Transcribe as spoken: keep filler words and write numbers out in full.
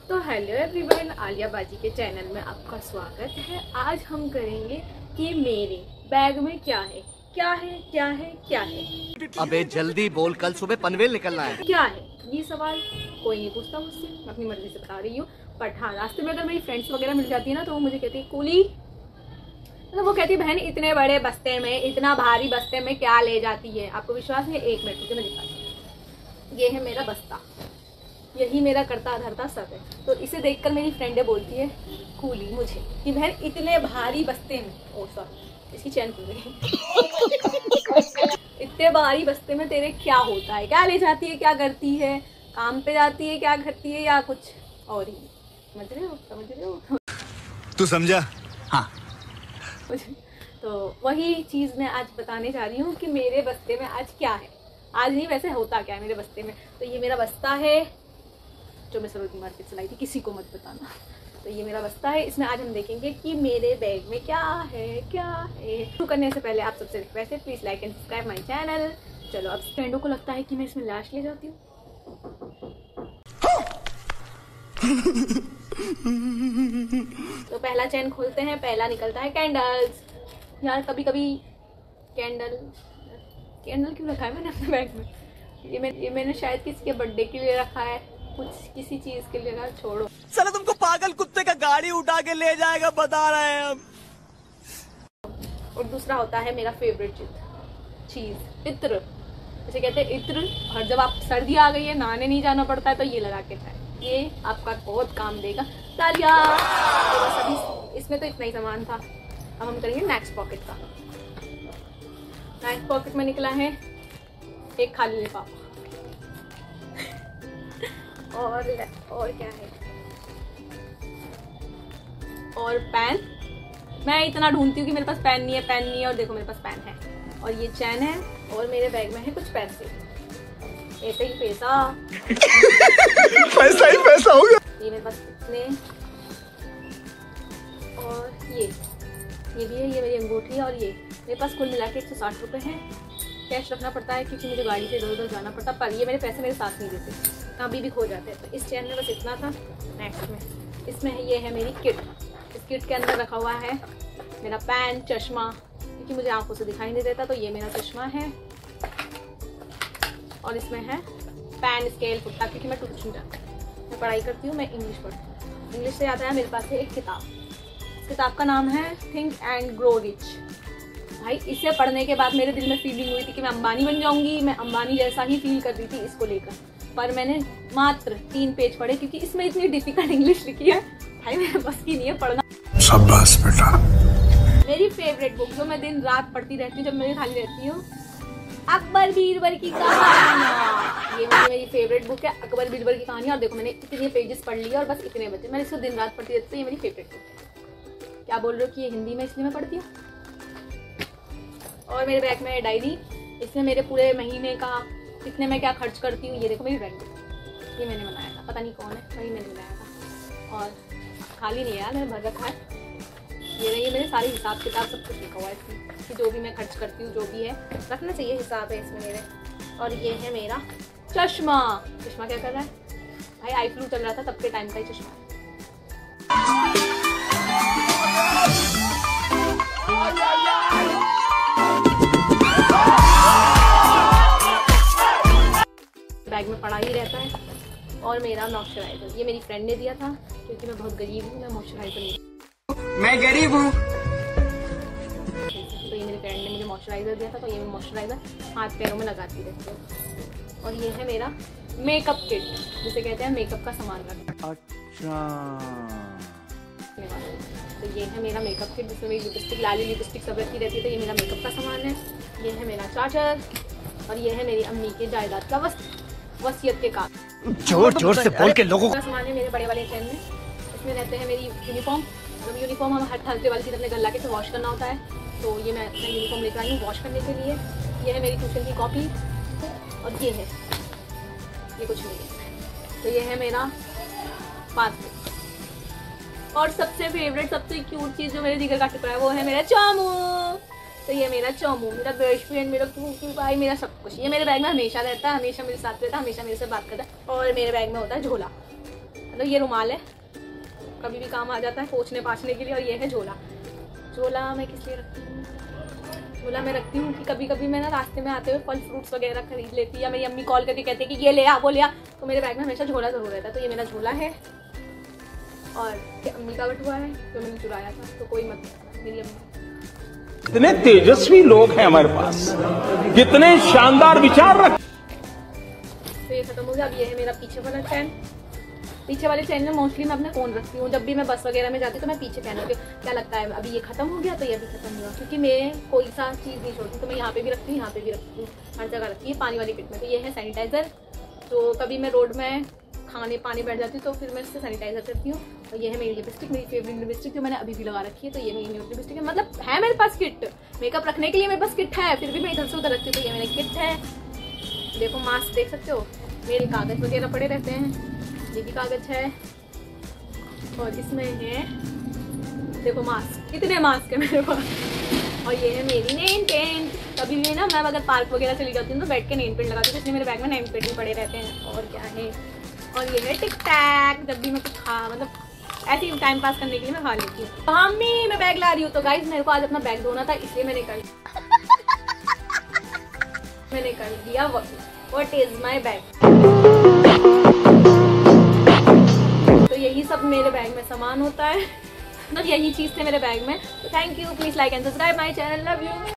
तो hello everyone, Alia बाजी के चैनल में आपका स्वागत है। आज हम करेंगे कि मेरे बैग में क्या है क्या है क्या है क्या है। अबे जल्दी बोल, कल सुबह पनवेल निकलना है। क्या है ये सवाल कोई नहीं पूछता मुझसे, मैं अपनी मर्जी से बता रही हूँ। बट हाँ, रास्ते में अगर मेरी फ्रेंड्स वगैरह मिल जाती है ना तो वो मुझे कहती है कूली, मतलब वो कहती है बहन इतने बड़े बस्ते में, इतना भारी बस्ते में क्या ले जाती है। आपको विश्वास है? एक मिनट मुझे मैं दिखाती हूँ। ये है मेरा बस्ता, यही मेरा करता धरता सब है। तो इसे देखकर मेरी फ्रेंडें बोलती है कूली मुझे कि बहन इतने भारी बस्ते में, ओ सॉरी इसकी चैन खुल गई इतने भारी बस्ते में तेरे क्या होता है, क्या ले जाती है, क्या करती है, काम पे जाती है, क्या करती है, या कुछ और ही। समझ रहे हो समझ रहे हो तू समझा? हाँ। तो वही चीज़ मैं आज बताने जा रही हूँ कि मेरे बस्ते में आज क्या है। आज नहीं, वैसे होता क्या है मेरे बस्ते में। तो ये मेरा बस्ता है जो मैं सरोजनी मार्केट से लाई थी, किसी को मत बताना। तो ये मेरा बस्ता है, इसमें आज हम देखेंगे कि मेरे बैग में क्या है क्या है। शुरू करने से पहले आप सबसे रिक्वेस्ट है, please like and subscribe my channel. चलो, अब फ्रेंडों को लगता है कि मैं इसमें लाश ले जाती हूँ। तो पहला चैन खोलते हैं। पहला निकलता है कैंडल्स। यार कभी कभी कैंडल कैंडल क्यों रखा है मैंने अपने बैग में? ये मैं ये मैंने शायद किसी के बर्थडे के लिए रखा है, कुछ किसी चीज के लिए। यार छोड़ो, साला तुमको पागल कुत्ते का गाड़ी उठा के ले जाएगा, बता रहे हैं हम। और दूसरा होता है मेरा फेवरेट चीज चीज इत्र, जैसे कहते हैं इत्र। और जब आप सर्दी आ गई है, नहाने नहीं जाना पड़ता है, तो ये लगा के खाए, ये आपका बहुत काम देगा। तालिया। तो बस अभी इसमें तो इतना ही सामान था। अब हम करेंगे नेक्स्ट पॉकेट का। नेक्स्ट पॉकेट में निकला है एक खाली लिफाफा और और क्या है, और पेन। मैं इतना ढूंढती हूँ कि मेरे पास पेन नहीं है, पेन नहीं है, और देखो मेरे पास पेन है। और ये चैन है, और मेरे बैग में है कुछ पैसे। ऐसे ही पैसा पैसा ही पैसा हो गया। ये मेरे पास इतने, और ये ये भी है, ये मेरी अंगूठी है। और ये मेरे पास कुल मिला के एक सौ साठ रुपये हैं। कैश रखना पड़ता है क्योंकि मुझे गाड़ी से इधर उधर जाना पड़ता, पर ये मेरे पैसे मेरे साथ नहीं देते, कभी भी खो जाते हैं। तो इस चैन में बस इतना था। नेक्स्ट में इसमें है, ये है मेरी किट। इस किट के अंदर रखा हुआ है मेरा पेन, चश्मा, क्योंकि मुझे आंखों से दिखाई नहीं देता, तो ये मेरा चश्मा है। और इसमें है पेन, स्केल, पुट्टा, क्योंकि मैं ट्यूशन जाती हूँ, मैं पढ़ाई करती हूँ, मैं इंग्लिश पढ़ती हूँ। इंग्लिश से याद आया, मेरे पास है एक किताब। इस किताब का नाम है थिंक एंड ग्रो रिच। भाई इसे पढ़ने के बाद मेरे दिल में फीलिंग हुई थी कि मैं अंबानी बन जाऊंगी। मैं अंबानी जैसा ही फील कर रही थी इसको लेकर, पर मैंने मात्र तीन पेज पढ़े क्योंकि इसमें इतनी डिफिकल्ट इंग्लिश लिखी है, भाई मेरे बस की नहीं है पढ़ना। शाबाश बेटा। मेरी फेवरेट बुक जो मैं दिन रात पढ़ती रहती हूँ जब मैं खाली रहती हूँ, अकबर बीरबल की कहानियाँ। ये मेरी मेरी फेवरेट बुक है, अकबर बीरबल की कहानियाँ। और देखो मैंने इतने पेजेस पढ़ लिए और बस इतने बचे। मैं इसको दिन रात पढ़ती रहती हूँ, ये मेरी फेवरेट बुक है। क्या बोल रहे हो कि ये हिंदी में इसलिए मैं पढ़ती हूँ। और मेरे बैग में है डायरी, इसमें मेरे पूरे महीने का कितने मैं क्या खर्च करती हूँ। ये देखो मेरी डायरी, ये मैंने बनाया था, पता नहीं कौन है, वही मैंने बनाया था। और खाली नहीं है यार, मैंने भर रखा है। ये रही मेरे सारे हिसाब किताब, सब कुछ लिखा हुआ है इसमें कि जो भी मैं खर्च करती हूँ, जो भी है रखना चाहिए, हिसाब है इसमें मेरे। और ये है मेरा चश्मा। चश्मा क्या कर रहा है भाई? आई फ्लू चल रहा था तब के टाइम का ही चश्मा है। बैग में पड़ा ही रहता है। और मेरा मॉइस्चराइजर, ये मेरी फ्रेंड ने दिया था क्योंकि मैं बहुत गरीब हूँ, मैं मॉइस्चराइजर नहीं, मैं गरीब हूँ। तो ये मेरी फ्रेंड ने मुझे मॉइस्चराइजर दिया था, तो ये मैं मॉइस्चराइजर हाथ पैरों में लगाती रहती हूँ। और ये है मेरा मेकअप किट, जिसे कहते हैं मेकअप का सामान रखना। अच्छा। तो ये है मेरा मेकअप किट, जिसमें मेरी लिपस्टिक, लाली लिपस्टिक सब रखी रहती है। तो ये मेरा मेकअप का सामान है। ये है मेरा चार्जर। और ये है मेरी अम्मी के जायदाद का वस, वसीयत के काम। जोर जोर से बोल के लोगों का सामान है मेरे बड़े वाले चैन में। इसमें रहते हैं मेरी यूनिफॉर्म। जब यूनिफॉर्म हम हर थर्सडे वाले दिन अपने घर लाके फिर वॉश करना होता है, तो ये मैं अपना यूनिफॉर्म लेकर आई हूँ वॉश करने के लिए। ये है मेरी ट्यूशन की कॉपी। और ये है, ये कुछ नहीं है। तो ये है मेरा पासबुक। और सबसे फेवरेट, सबसे क्यूट चीज़ जो मेरे जिगर का टुकड़ा है, वो है मेरा चामू। तो ये मेरा चोमू, मेरा बेस्ट फ्रेंड, मेरा क्यूट भाई, मेरा सब कुछ। ये मेरे बैग में हमेशा रहता है, हमेशा मेरे साथ रहता है, हमेशा मेरे से बात करता है। और मेरे बैग में होता है झोला। मतलब ये रुमाल है, कभी भी काम आ जाता है पोंछने पाछने के लिए। और ये है झोला। झोला मैं किस लिए रखती हूँ? झोला मैं रखती हूँ कि कभी कभी मैं ना रास्ते में आते हुए फल फ्रूट्स वगैरह खरीद लेती, या मेरी अम्मी कॉल करके कहते हैं कि ये ले आ वो ले आ, तो मेरे बैग में हमेशा झोला ज़रूर रहता है। तो ये मेरा झोला है और ये अम्मी का बटुआ है जो मैंने चुराया था, तो कोई मत, मेरी अम्मी। कितने तेजस्वी लोग हैं हमारे पास, कितने शानदार विचार रख। तो ये खत्म हो गया। अब ये है मेरा पीछे वाला चैन। पीछे वाले चैन में मोस्टली मैं अपने फ़ोन रखती हूँ, जब भी मैं बस वगैरह में जाती हूँ तो मैं पीछे पहन लेती हूँ। क्या लगता है अभी ये खत्म हो गया तो ये भी खत्म हुआ, क्योंकि मैं कोई सा चीज़ नहीं छोड़ती, तो मैं यहाँ पे भी रखती हूँ, यहाँ पे भी रखती हूँ, हर जगह रखती है पानी वाली किट में। तो ये है सैनिटाइज़र, तो कभी मैं रोड में खाने पानी बैठ जाती हूँ तो फिर मैं इससे सैनिटाइज़र करती हूँ। और ये है मेरी लिपस्टिक, मेरी फेवरेट लिपस्टिक जो मैंने अभी भी लगा रखी है। तो ये मेरी न्यूड लिपस्टिक है, मतलब है मेरे पास किट, मेकअप रखने के लिए मेरे पास किट है, फिर भी मैं इधर से उधर रखती हूँ। तो ये मेरी किट है। देखो मास्क देख सकते हो, मेरे कागज़ वगैरह पड़े रहते हैं, ये भी कागज़ है। और इसमें है देखो मास्क, कितने मास्क है मेरे पास। और ये है मेरी नेल पेंट। कभी भी ना मैं अगर पार्क वगैरह चली जाती हूँ तो बैठ के नेल पेंट लगाती हूँ, इसलिए मेरे बैग में नेल पेंट भी पड़े रहते हैं। और क्या है, और ये है टिक टैक, जब भी मैं कुछ खा मतलब ऐसे ही टाइम पास करने के लिए मैं खा लेती हूँ। तो मम्मी मैं बैग ला रही हूँ, तो गाइस मेरे को आज अपना बैग धोना था, इसलिए मैंने कर मैंने कर दिया। What is my bag. तो यही सब मेरे बैग में सामान होता है, मतलब यही चीज़ थे मेरे बैग में। तो thank you, please like and subscribe my channel, love you.